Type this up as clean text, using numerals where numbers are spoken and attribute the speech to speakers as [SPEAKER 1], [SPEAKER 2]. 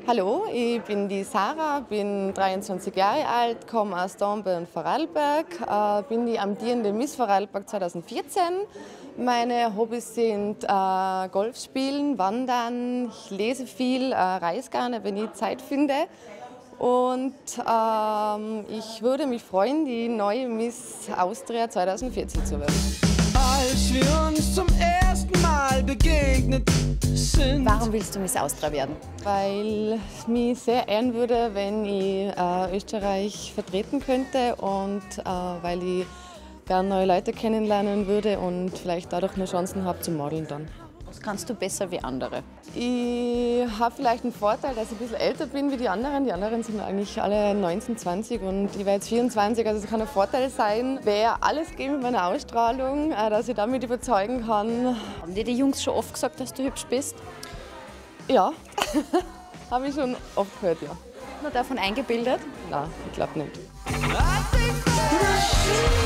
[SPEAKER 1] Hallo, ich bin die Sarah, bin 23 Jahre alt, komme aus Dornbirn und Vorarlberg, bin die amtierende Miss Vorarlberg 2014. Meine Hobbys sind Golf spielen, Wandern, ich lese viel, reise gerne, wenn ich Zeit finde. Und ich würde mich freuen, die neue Miss Austria 2014 zu werden.
[SPEAKER 2] Als wir uns zum ersten Mal begegnet sind.
[SPEAKER 3] Warum willst du Miss Austria werden?
[SPEAKER 1] Weil es mich sehr ehren würde, wenn ich Österreich vertreten könnte und weil ich gerne neue Leute kennenlernen würde und vielleicht dadurch mehr Chancen habe zum Modeln dann.
[SPEAKER 3] Was kannst du besser wie andere?
[SPEAKER 1] Ich habe vielleicht einen Vorteil, dass ich ein bisschen älter bin wie die anderen. Die anderen sind eigentlich alle 19, 20 und ich werde jetzt 24, also es kann ein Vorteil sein. Ich werde alles geben mit meiner Ausstrahlung, dass ich damit überzeugen kann.
[SPEAKER 3] Haben dir die Jungs schon oft gesagt, dass du hübsch bist?
[SPEAKER 1] Ja, habe ich schon oft gehört, ja.
[SPEAKER 3] Nur davon eingebildet?
[SPEAKER 1] Nein, ich glaube nicht.
[SPEAKER 2] I think that